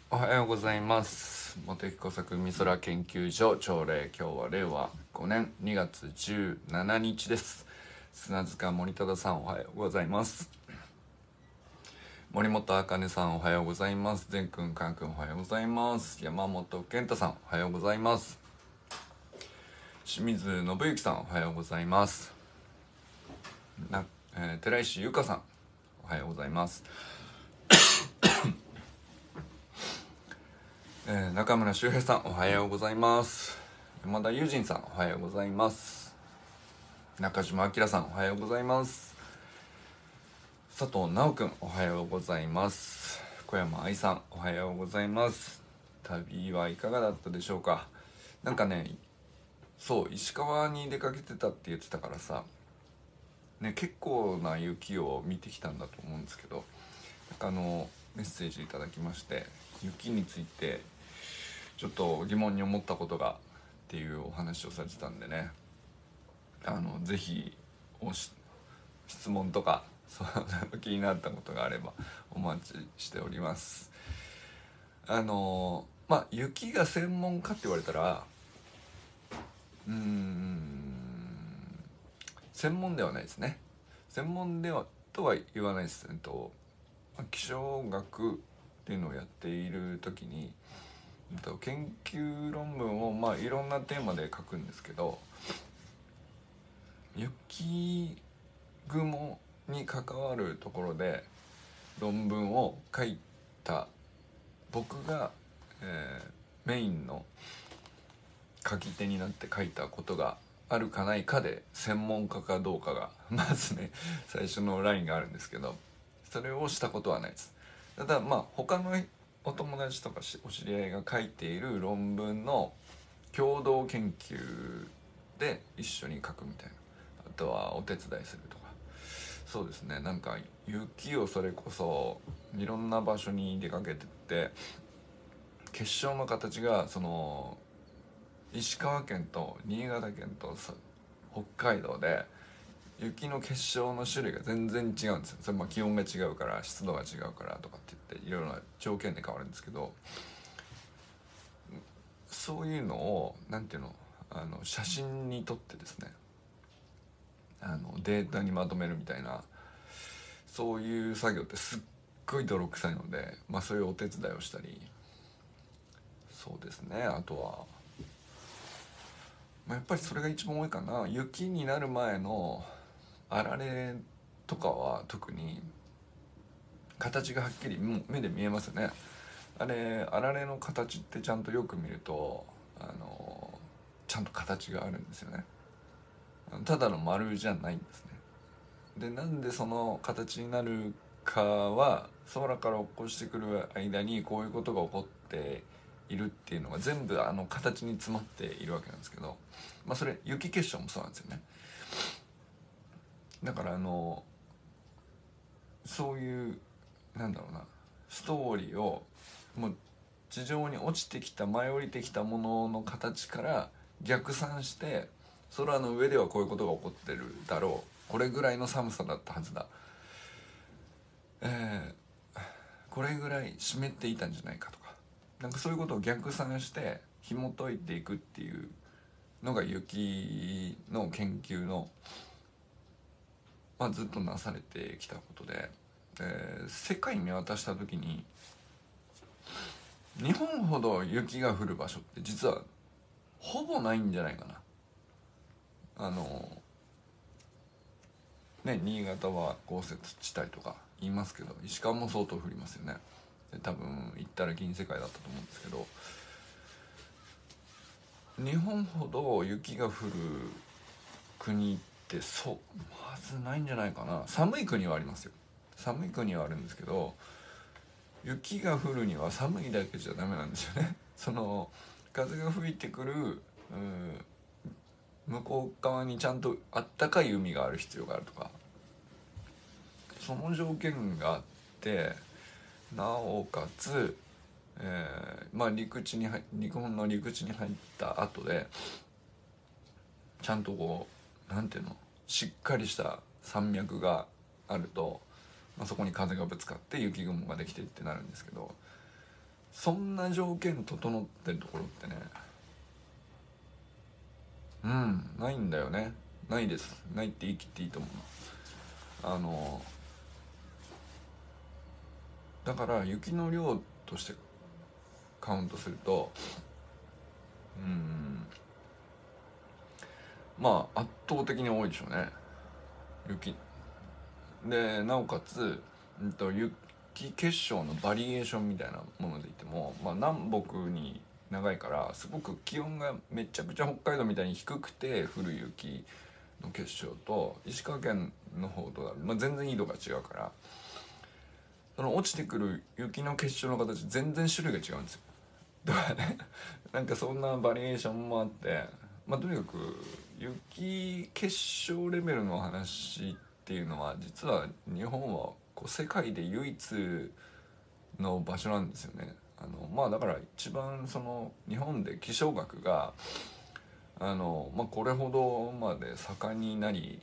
おはようございます。茂木工作美空研究所朝礼。今日は令和5年2月17日です。砂塚森忠さんおはようございます。森本茜さんおはようございます。善くん、かんくんおはようございます。山本健太さんおはようございます。清水信之さんおはようございます。寺石由香さんおはようございます。中村修平さんおはようございます。山田友人さんおはようございます。中島明さんおはようございます。佐藤直くんおはようございます。小山愛さんおはようございます。旅はいかがだったでしょうか。なんかね、そう石川に出かけてたって言ってたからさね、結構な雪を見てきたんだと思うんですけど、なんかメッセージいただきまして、雪についてちょっと疑問に思ったことがっていうお話をされてたんでね、ぜひ質問とか気になったことがあればお待ちしております。雪が専門かって言われたら専門ではないですね。専門ではとは言わないです。気象学っていうのをやっている時に研究論文をいろんなテーマで書くんですけど、雪雲に関わるところで論文を書いた僕が、メインの書き手になって書いたことがあるかないかで専門家かどうかがまずね最初のラインがあるんですけど、それをしたことはないです。ただ他のお友達とかお知り合いが書いている論文の共同研究で一緒に書くみたいな、あとはお手伝いするとか、そうですね、なんか雪をそれこそいろんな場所に出かけてって結晶の形が石川県と新潟県と北海道で雪の結晶の種類が全然違うんですよ。それ気温が違うから湿度が違うからとかって言っていろいろな条件で変わるんですけど、そういうのをなんていうの写真に撮ってですね、データにまとめるみたいな、そういう作業ってすっごい泥臭いので、そういうお手伝いをしたり、そうですね、あとは、やっぱりそれが一番多いかな。雪になる前のあられとかは特に形がはっきり目で見えますよね。あられの形ってちゃんとよく見るとちゃんと形があるんですよね。ただの丸じゃないんですね。でなんでその形になるかは空から落っこしてくる間にこういうことが起こっているっていうのが全部形に詰まっているわけなんですけど、それ雪結晶もそうなんですよね。だからそういうなんだろうな、ストーリーをもう地上に落ちてきた舞い降りてきたものの形から逆算して、空の上ではこういうことが起こってるだろう、これぐらいの寒さだったはずだ、これぐらい湿っていたんじゃないかとか、なんかそういうことを逆算して紐解いていくっていうのが雪の研究の、ずっとなされてきたことで、世界見渡した時に日本ほど雪が降る場所って実はほぼないんじゃないかな。新潟は豪雪地帯とか言いますけど、石川も相当降りますよね。で多分行ったら銀世界だったと思うんですけど、日本ほど雪が降る国ってまずないんじゃないかな。寒い国はありますよ。寒い国はあるんですけど、雪が降るには寒いだけじゃダメなんですよね。風が吹いてくる向こう側にちゃんとあったかい海がある必要があるとか、その条件があって、なおかつ、日本の陸地に入った後でちゃんとなんていうの、しっかりした山脈があると、そこに風がぶつかって雪雲ができてってなるんですけど、 そんな条件整ってるところってね、ないんだよね。ないです。ないって言い切っていいと思う。あのだから雪の量としてカウントすると、まあ圧倒的に多いでしょうね、雪で。なおかつ、雪結晶のバリエーションみたいなもので言っても、まあ、南北に長いからすごく気温がめちゃくちゃ北海道みたいに低くて降る雪の結晶と、石川県の方と、全然緯度が違うから、その落ちてくる雪の結晶の形全然種類が違うんですよ。だからね、なんかそんなバリエーションもあって、とにかく雪結晶レベルの話っていうのは、実は日本はこう世界で唯一の場所なんですよね。だから一番その日本で気象学がこれほどまで盛んになり、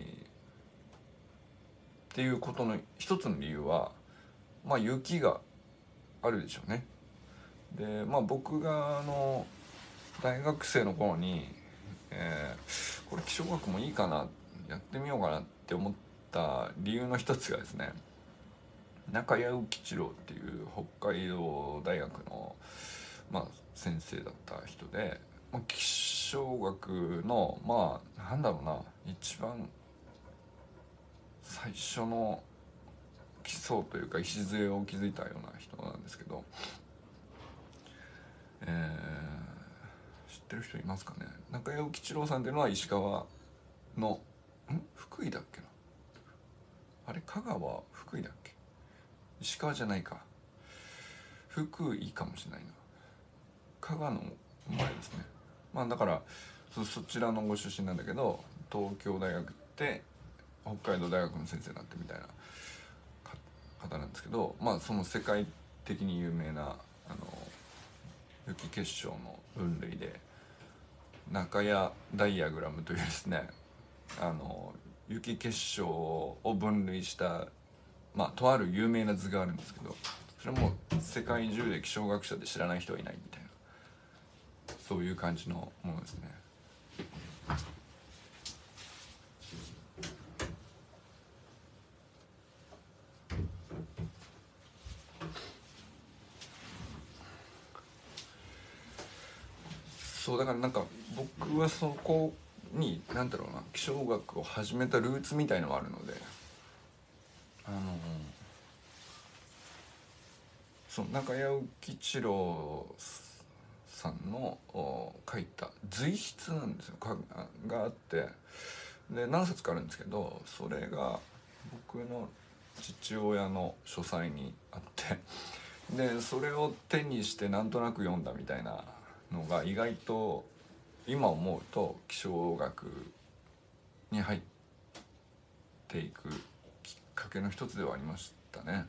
っていうことの一つの理由は、雪があるでしょうね。で、僕が大学生の頃に、これ気象学もいいかな、やってみようかなって思った理由の一つがですね、中谷浮吉郎っていう北海道大学の、先生だった人で、気象学のなんだろうな、一番最初の基礎というか礎を築いたような人なんですけど、知ってる人いますかね。中谷吉郎さんっていうのは石川の福井だっけな、あれ香川福井だっけ、石川じゃないか、福井かもしれないな、香川の前ですね。だからそちらのご出身なんだけど、東京大学行って北海道大学の先生になってみたいな方なんですけど、その世界的に有名な雪結晶の分類で中谷ダイアグラムというですね、雪結晶を分類した、とある有名な図があるんですけど、それも世界中で気象学者で知らない人はいないみたいな、そういう感じのものですね。そうだからなんか僕はそこに何だろうな、気象学を始めたルーツみたいのがあるので、その中谷吉郎さんの書いた随筆なんですよ、があって、で何冊かあるんですけど、それが僕の父親の書斎にあって、でそれを手にしてなんとなく読んだみたいなのが、意外と今思うと気象学に入っていくきっかけの一つではありましたね。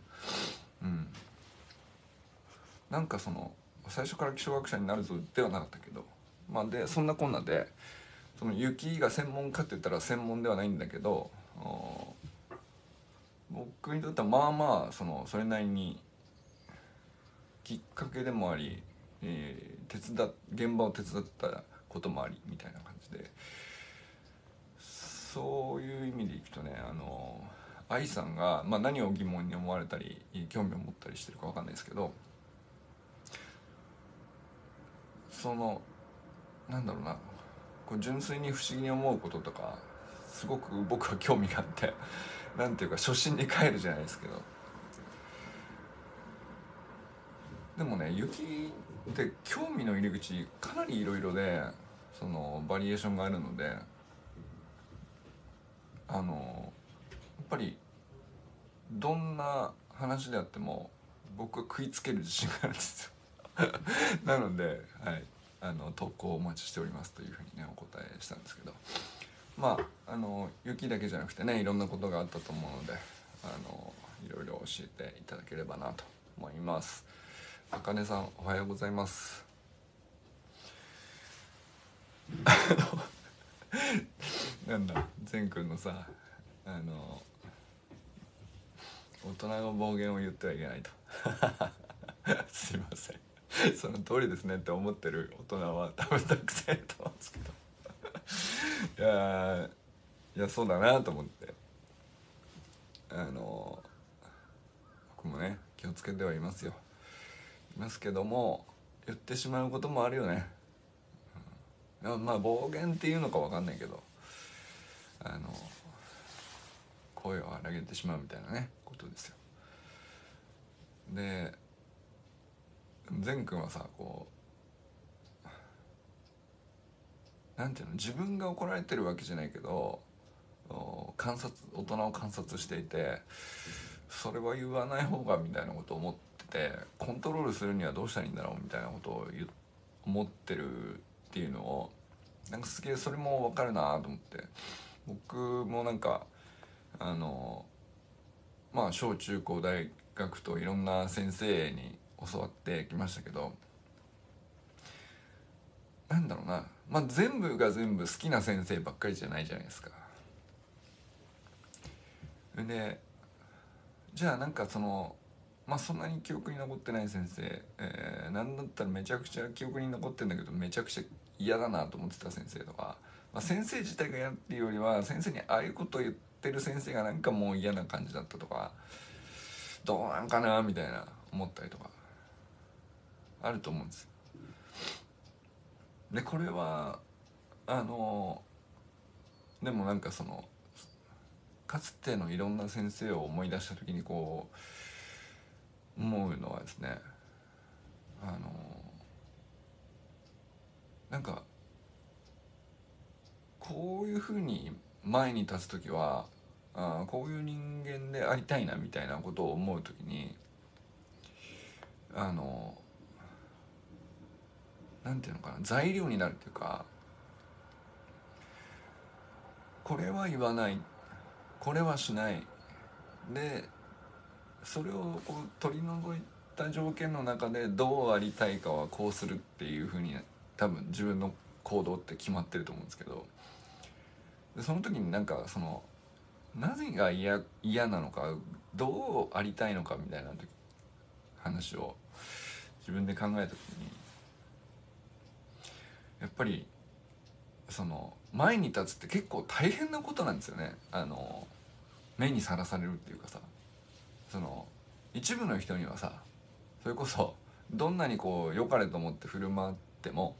なんかその最初から気象学者になるぞではなかったけど、でそんなこんなで、その雪が専門かって言ったら専門ではないんだけど、僕にとってはそれなりにきっかけでもあり、現場を手伝ったこともありみたいな感じで、そういう意味でいくとね、愛さんが、何を疑問に思われたり興味を持ったりしてるか分かんないですけど、そのなんだろうな、こう純粋に不思議に思うこととかすごく僕は興味があって、なんていうか初心に帰るじゃないですけど、でもね、雪って興味の入り口かなりいろいろで、そのバリエーションがあるので、やっぱりどんな話であっても僕は食いつける自信があるんですよなので、はい、投稿をお待ちしておりますというふうにねお答えしたんですけど、雪だけじゃなくてね、いろんなことがあったと思うので、いろいろ教えていただければなと思います。あかねさん、おはようございます。なんだ善くんのさ、大人の暴言を言ってはいけないとすいません。 その通りですねって思ってる大人は多分たくさんいると思うんですけどいやそうだなと思って、僕もね気をつけてはいますよ。いますけども、言ってしまうこともあるよね。まあ暴言っていうのか分かんないけど、声を荒げてしまうみたいなねことですよ。で善くんはさ、こうなんていうの、自分が怒られてるわけじゃないけど、大人を観察していて、それは言わない方がみたいなことを思ってて、コントロールするにはどうしたらいいんだろうみたいなことを思ってるっていうのを、なんかすげえそれも分かるなと思って、僕もなんかまあ小中高大学といろんな先生に教わってきましたけど、なんだろうな、まあ全部が全部好きな先生ばっかりじゃないじゃないですか。でじゃあなんかまあそんなに記憶に残ってない先生、なんだったらめちゃくちゃ記憶に残ってんだけどめちゃくちゃ嫌だなと思ってた先生とか、まあ、先生自体が嫌っていうよりは先生にああいうことを言ってる先生がなんかもう嫌な感じだったとか、どうなんかなみたいな思ったりとかあると思うんですよ。でこれはでもなんかかつてのいろんな先生を思い出した時にこう思うのはですね、なんかこういうふうに前に立つ時はこういう人間でありたいなみたいなことを思う時になんていうのかな、材料になるっていうか、これは言わない、これはしないで、それをこう取り除いた条件の中でどうありたいかはこうするっていうふうに多分自分の行動って決まってると思うんですけど、でその時になんかなぜが嫌なのか、どうありたいのかみたいな話を自分で考えた時に、やっぱり前に立つって結構大変なことなんですよね。目にさらされるっていうかさ、一部の人にはさ、それこそどんなにこう良かれと思って振る舞っても、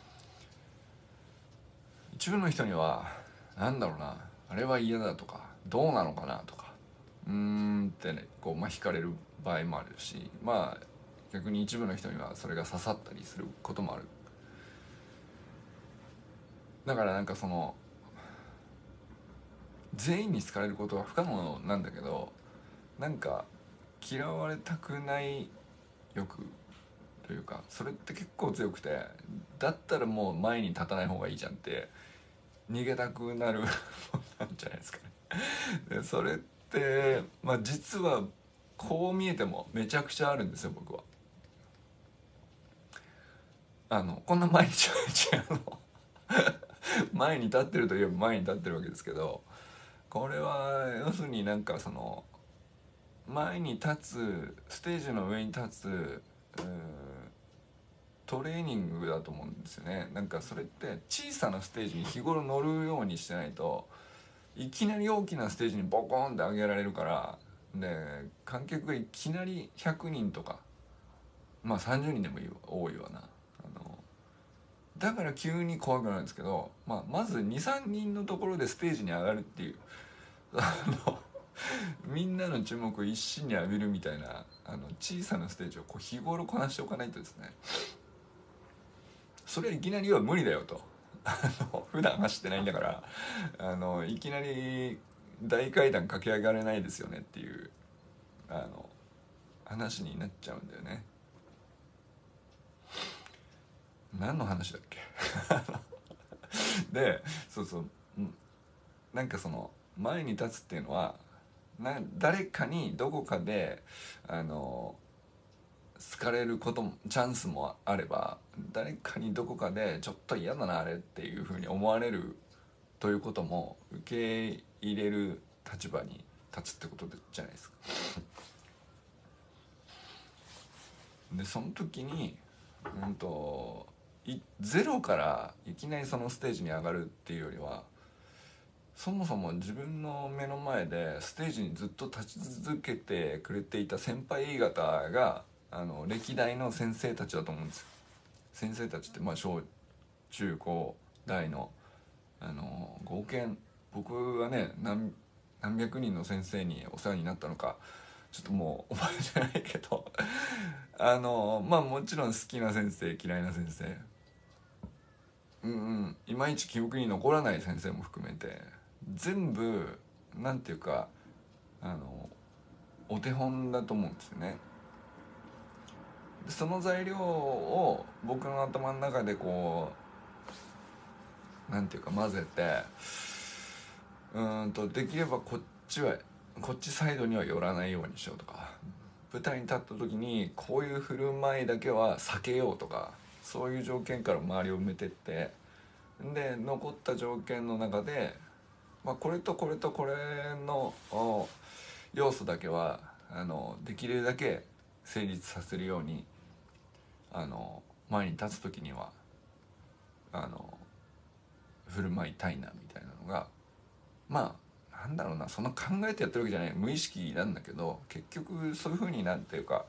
一部の人にはなんだろうな、あれは嫌だとかどうなのかなとかってね、こう惹かれる場合もあるし、まあ逆に一部の人にはそれが刺さったりすることもある。だからなんか全員に好かれることは不可能なんだけど、なんか嫌われたくない欲というか、それって結構強くて、だったらもう前に立たない方がいいじゃんって逃げたくなるものなんじゃないですかね。でそれってまあ実はこう見えてもめちゃくちゃあるんですよ、僕は。こんな毎日前に立ってるといえば前に立ってるわけですけど、これは要するになんか前に立つ、ステージの上に立つトレーニングだと思うんですよね。なんかそれって小さなステージに日頃乗るようにしてないと、いきなり大きなステージにボコーンって上げられるから、で観客がいきなり100人とか、まあ30人でも多いわな、だから急に怖くなるんですけど、まず23人のところでステージに上がるっていうみんなの注目を一身に浴びるみたいな小さなステージをこう日頃こなしておかないとですね、それはいきなりは無理だよと普段走ってないんだからいきなり大階段駆け上がれないですよねっていう話になっちゃうんだよね。何の話だっけでそうそう、なんか前に立つっていうのは誰かにどこかで好かれることもチャンスもあれば、誰かにどこかでちょっと嫌だなあれっていうふうに思われるということも受け入れる立場に立つってことじゃないですか。でその時にゼロからいきなりそのステージに上がるっていうよりは、そもそも自分の目の前でステージにずっと立ち続けてくれていた先輩方が歴代の先生たちだと思うんですよ。先生たちって小中高大の合計、僕はね何百人の先生にお世話になったのかちょっともう覚えてないけどもちろん好きな先生嫌いな先生、いまいち記憶に残らない先生も含めて全部なんていうかお手本だと思うんですよね。でその材料を僕の頭の中でこうなんていうか混ぜてできればこっちサイドには寄らないようにしようとか、舞台に立った時にこういう振る舞いだけは避けようとか、そういう条件から周りを埋めてって、で残った条件の中で、これとこれとこれの要素だけはできるだけ成立させるように前に立つ時には振る舞いたいなみたいなのが、なんだろうな、そんな考えてやってるわけじゃない、無意識なんだけど、結局そういう風になんていうか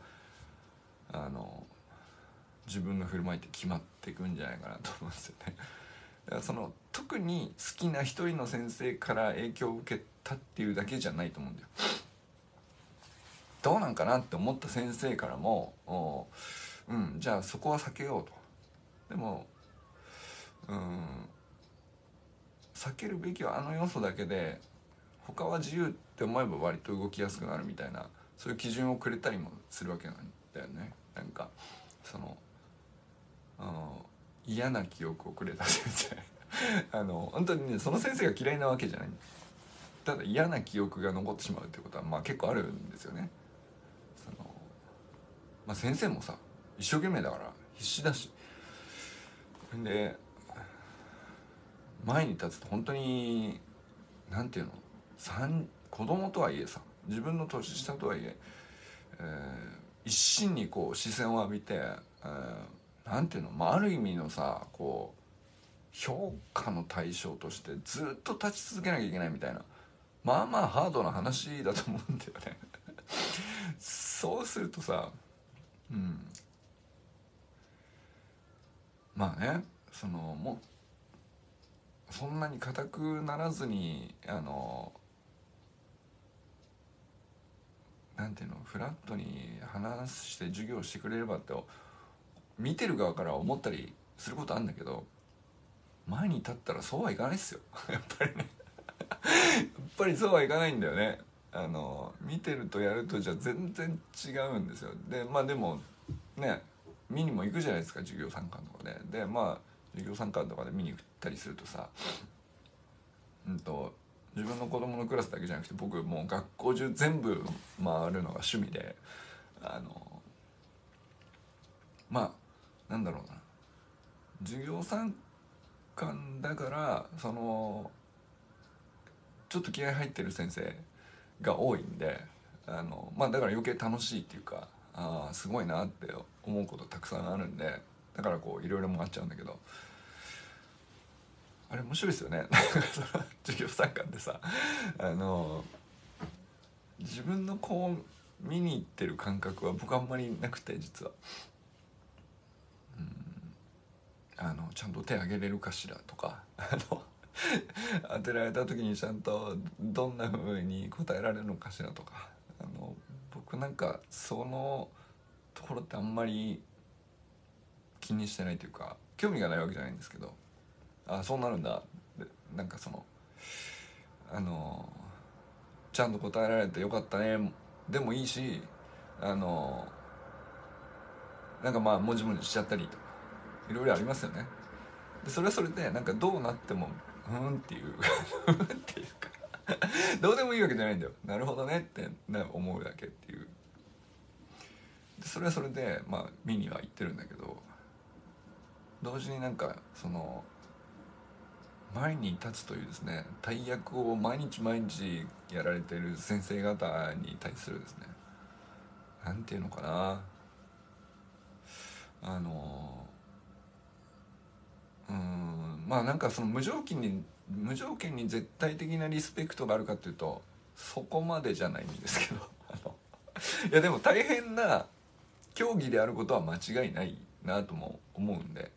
自分の振る舞いって決まっていくんじゃないかなと思うんですよね。だからその特に好きな一人の先生から影響を受けたっていうだけじゃないと思うんだよ。どうなんかなって思った先生からもじゃあそこは避けようと。でも避けるべきはあの要素だけで、他は自由って思えば割と動きやすくなるみたいな、そういう基準をくれたりもするわけなんだよね。なんかその嫌な記憶をくれた先生本当にね、その先生が嫌いなわけじゃない、ただ嫌な記憶が残ってしまうってことは結構あるんですよね。先生もさ一生懸命だから必死だし、で前に立つと本当になんていうの、子供とはいえさ、自分の年下とはいえ一心にこう視線を浴びて、なんていうの、ある意味のさこう評価の対象としてずっと立ち続けなきゃいけないみたいな、ハードな話だと思うんだよねそうするとさ、もうそんなに硬くならずになんていうの、フラットに話して授業してくれればって見てる側から思ったりすることあるんだけど、前に立ったらそうはいかないっすよやっぱりねやっぱりそうはいかないんだよね。見てるとやるとじゃ全然違うんですよ。ででもね、見にも行くじゃないですか、授業参観とかで。授業参観とかで見に行ったりするとさ、自分の子供のクラスだけじゃなくて、僕もう学校中全部回るのが趣味で、なんだろうな、授業参観だからちょっと気合入ってる先生が多いんで、だから余計楽しいっていうか、すごいなって思うことたくさんあるんで、だからこういろいろ回っちゃうんだけど、あれ面白いですよねその授業参観でさ自分の子を見に行ってる感覚は僕あんまりなくて、実はちゃんと手挙げれるかしらとか当てられた時にちゃんとどんな風に答えられるのかしらとか、僕なんかそのところってあんまり気にしてないというか、興味がないわけじゃないんですけど、そうなるんだってなんかちゃんと答えられてよかったねでもいいし、なんかもじもじしちゃったりとかいろいろありますよね。でそれはそれでなんかどうなってもっていうっていうかどうでもいいわけじゃないんだよ。なるほどねって思うだけっていう。でそれはそれで見には行ってるんだけど、同時になんか前に立つというですね、大役を毎日毎日やられてる先生方に対するですね、なんていうのかな、 まあなんかその無条件に絶対的なリスペクトがあるかっていうとそこまでじゃないんですけどいやでも大変な競技であることは間違いないなとも思うんで、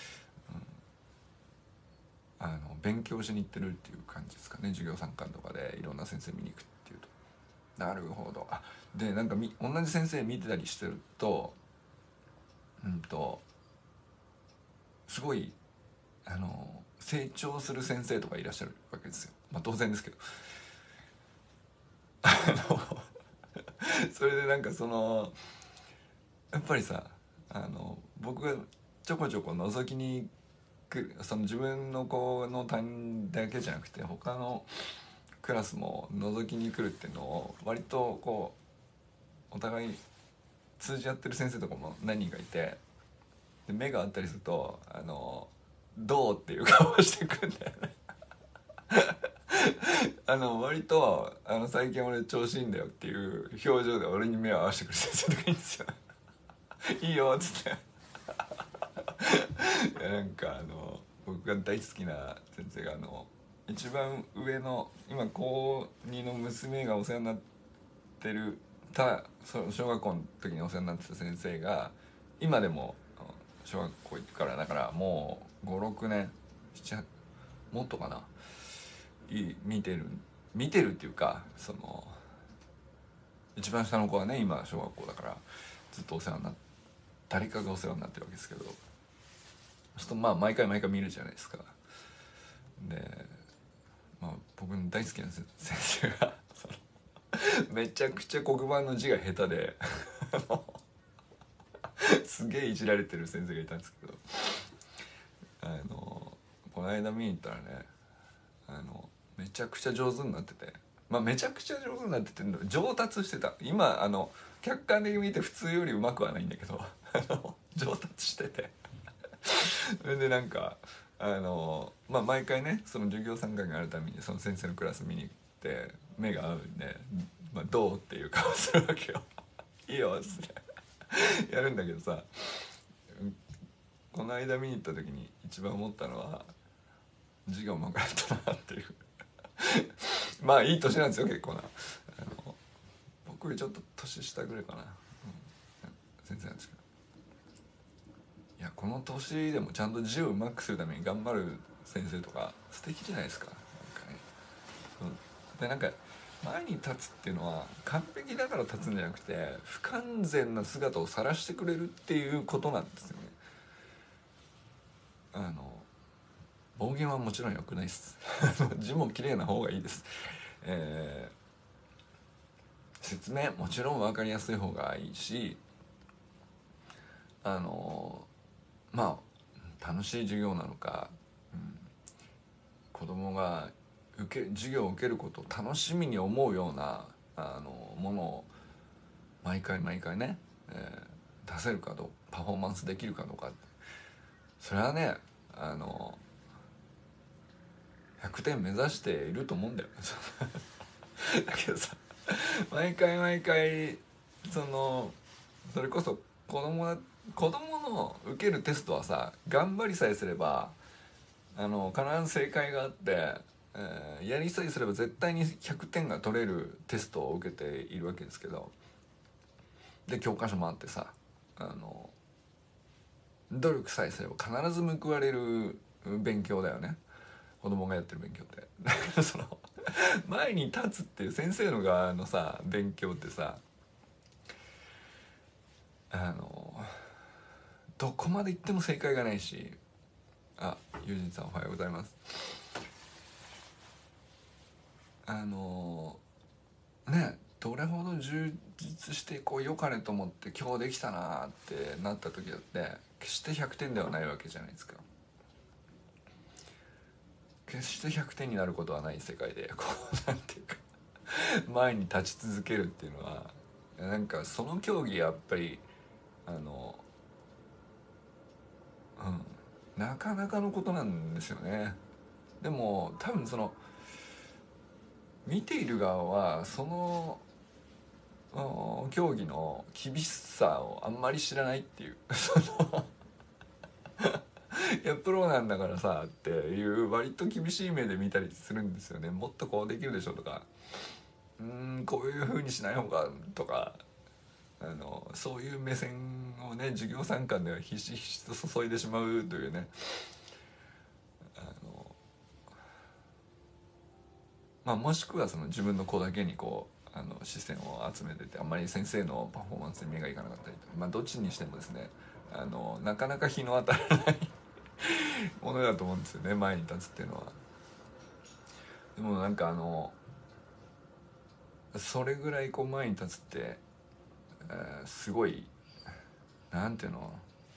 勉強しに行ってるっていう感じですかね。授業参観とかでいろんな先生見に行くっていうと、なるほど。でなんか同じ先生見てたりしてるとすごい成長する先生とかいらっしゃるわけですよ。まあ当然ですけどそれでなんかやっぱりさ僕がちょこちょこ覗きに来る、その自分の子の担任だけじゃなくて他のクラスも覗きに来るっていうのを割とこうお互い通じ合ってる先生とかも何人かいて、で目が合ったりするとどうっていう顔をしてくんだよね割と最近俺調子いいんだよっていう表情で俺に目を合わせてくる先生とかいいんですよいいよっつっていやなんか僕が大好きな先生が一番上の今高2の娘がお世話になってる小学校の時にお世話になってた先生が今でも小学校行くから、だからもう56年もっとかな見てるっていうか、一番下の子はね今小学校だからずっと誰かがお世話になってるわけですけど、そうするとまあ毎回見るじゃないですか。で、まあ、僕の大好きな先生がめちゃくちゃ黒板の字が下手ですげえいじられてる先生がいたんですけど、この間見に行ったらねめちゃくちゃ上手になってて、まあめちゃくちゃ上手になってて上達してた。今客観的に見て普通よりうまくはないんだけど上達しててそれでなんかまあ毎回ねその授業参観があるためにその先生のクラス見に行って目が合うんで、まあ、どうっていう顔するわけよいいよっつってやるんだけどさ、この間見に行った時に一番思ったのは字がうまくなったなっていうまあいい年なんですよ結構な僕よりちょっと年下ぐらいかな、先生なんですけど、いやこの年でもちゃんと字をうまくするために頑張る先生とか素敵じゃないですか。なんかね、でなんか前に立つっていうのは完璧だから立つんじゃなくて不完全な姿を晒してくれるっていうことなんですよね。暴言はもちろん良くないです字も綺麗な方がいいです、説明もちろん分かりやすい方がいいし、まあ楽しい授業なのか、子供が授業を受けることを楽しみに思うようなものを毎回ね、出せるかどうパフォーマンスできるかどうか、それはね100点目指していると思うんだよだけどさ毎回それこそ子供の受けるテストはさ頑張りさえすれば必ず正解があって、やりさえすれば絶対に100点が取れるテストを受けているわけですけど、で教科書もあってさ努力さえすれば必ず報われる勉強だよね、子供がやってる勉強って。だから前に立つっていう先生の側のさ勉強ってさどこまで行っても正解がないし、友人さんおはようございます。ねどれほど充実してこう良かれと思って今日できたなってなった時だって決して100点ではないわけじゃないですか。決して100点になることはない世界でこうなんていうか前に立ち続けるっていうのはなんかその競技やっぱりなかなかのことなんですよね。でも多分見ている側は競技の厳しさをあんまり知らないっていういやプロなんだからさっていう割と厳しい目で見たりするんですよね。もっとこうできるでしょとか、こういう風にしない方がとか、そういう目線をね授業参観ではひしひしと注いでしまうというね、もしくはその自分の子だけにこう視線を集めてて、あんまり先生のパフォーマンスに目がいかなかったりとか、どっちにしてもですね、なかなか日の当たらないものだと思うんですよね、前に立つっていうのは。でもなんかそれぐらいこう前に立つって、すごいなんていうの、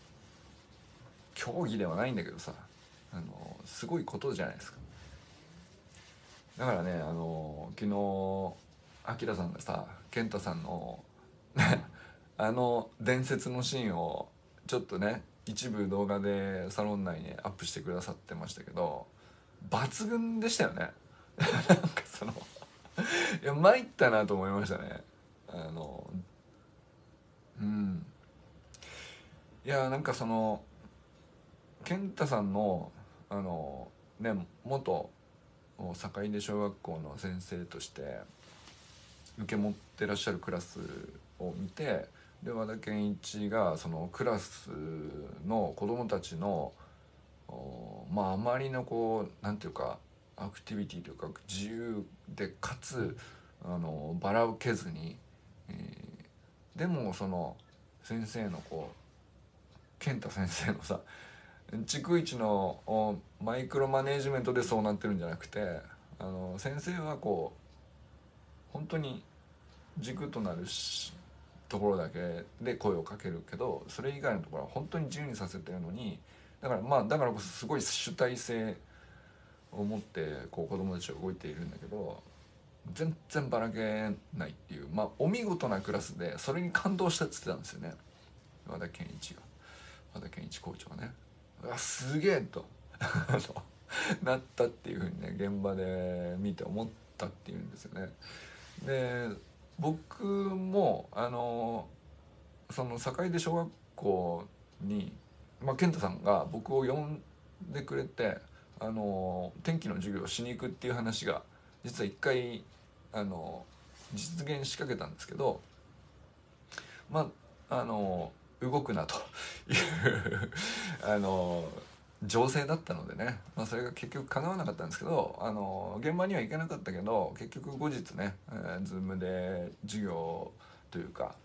競技ではないんだけどさ、すごいことじゃないですか。だからね昨日アキラさんがさ健太さんの伝説のシーンをちょっとね一部動画でサロン内にアップしてくださってましたけど、抜群でしたよねなんかいや参ったなと思いましたね。うんいやなんか健太さんのね元坂出小学校の先生として受け持ってらっしゃるクラスを見て、で和田健一がそのクラスの子どもたちのあまりのこうなんていうかアクティビティというか自由でかつばらけずに、でもその先生のこう健太先生のさ逐一のマイクロマネージメントでそうなってるんじゃなくて、先生はこう本当に軸となるところだけで声をかけるけど、それ以外のところは本当に自由にさせてるのに、だからこそすごい主体性を持ってこう子供たちは動いているんだけど、全然ばらけないっていう、お見事なクラスでそれに感動したっつってたんですよね、和田健一校長がね。うわすげえとなったっていうふうにね現場で見て思ったっていうんですよね。で僕もその坂出小学校に、健太さんが僕を呼んでくれて天気の授業をしに行くっていう話が実は一回実現しかけたんですけど、動くなという情勢だったのでね、それが結局叶わなかったんですけど、現場には行けなかったけど結局後日ね、Zoom で授業というか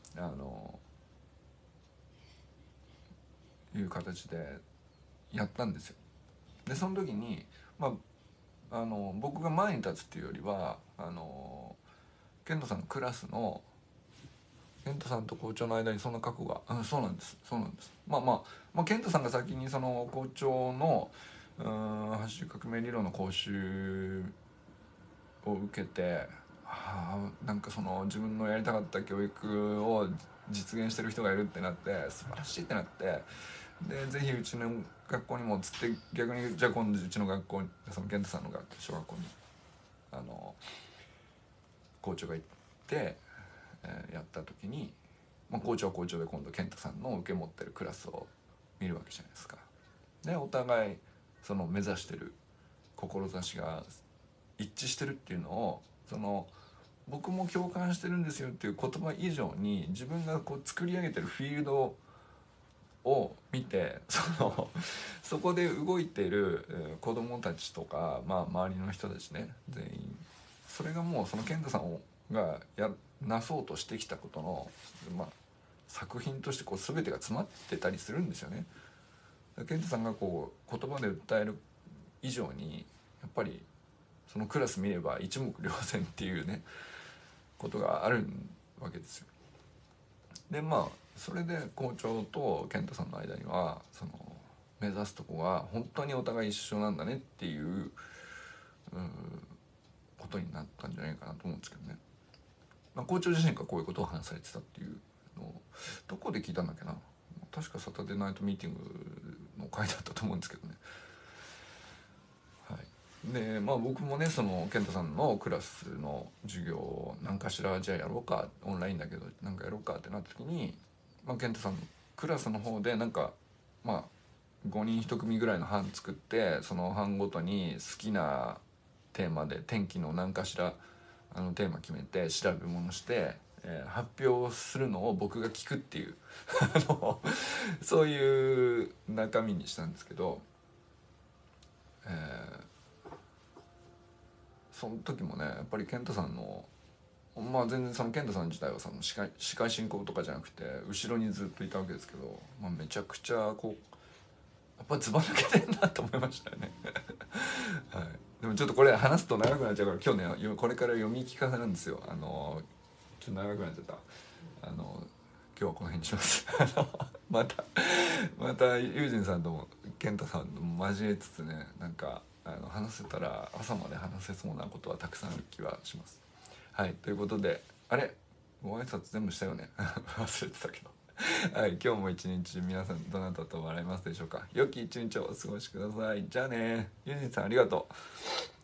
いう形でやったんですよ。でその時に、僕が前に立つっていうよりは健太さんのクラスの健太さんと校長の間にそんな過去が、そうなんですそうなんです。健太さんが先にその校長の発革命理論の講習を受けて、なんかその自分のやりたかった教育を実現してる人がいるってなって素晴らしいってなって、でぜひうちの学校にもつって、逆にじゃあ今度うちの学校にその健太さんの小学校に校長が行って、やった時に、校長は校長で今度健太さんの受け持ってるクラスを見るわけじゃないですか。でお互いその目指してる志が一致してるっていうのを僕も共感してるんですよっていう言葉以上に自分がこう作り上げてるフィールドを見てそこで動いている子どもたちとか、周りの人たちね全員それがもうその健太さんがなそうとしてきたことの、作品としてこう全てが詰まってたりするんですよね。健太さんがこう言葉で訴える以上にやっぱりそのクラス見れば一目瞭然っていうねことがあるわけですよ。でそれで校長と健太さんの間には目指すとこが本当にお互い一緒なんだねっていうことになったんじゃないかなと思うんですけどね。校長自身がこういうことを話されてたっていうのをどこで聞いたんだっけな、確かサタデーナイトミーティングの回だったと思うんですけどね。はい、 でまあ僕もねその健太さんのクラスの授業を何かしらじゃあやろうか、オンラインだけどなんかやろうかってなった時に、まあ、健太さんのクラスの方でなんかまあ5人1組ぐらいの班作って、その班ごとに好きなテーマで天気の何かしらテーマ決めて調べ物して、発表するのを僕が聞くっていうそういう中身にしたんですけど、えーその時もねやっぱり健太さんのまあ全然その健太さん自体はその司会進行とかじゃなくて後ろにずっといたわけですけど、まあ、めちゃくちゃこうやっぱずば抜けてんなと思いましたよねはい、でもちょっとこれ話すと長くなっちゃうから今日ねこれから読み聞かせなんですよ。ちょっと長くなっちゃった。今日はこの辺にしますまたユージンさんとも健太さんとも交えつつね、なんか話せたら朝まで話せそうなことはたくさんある気はします。はい、ということであれご挨拶全部したよね忘れてたけどはい、今日も一日皆さんどなたと笑いますでしょうか。良き一日をお過ごしください。じゃあね、ユージンさんありがとう。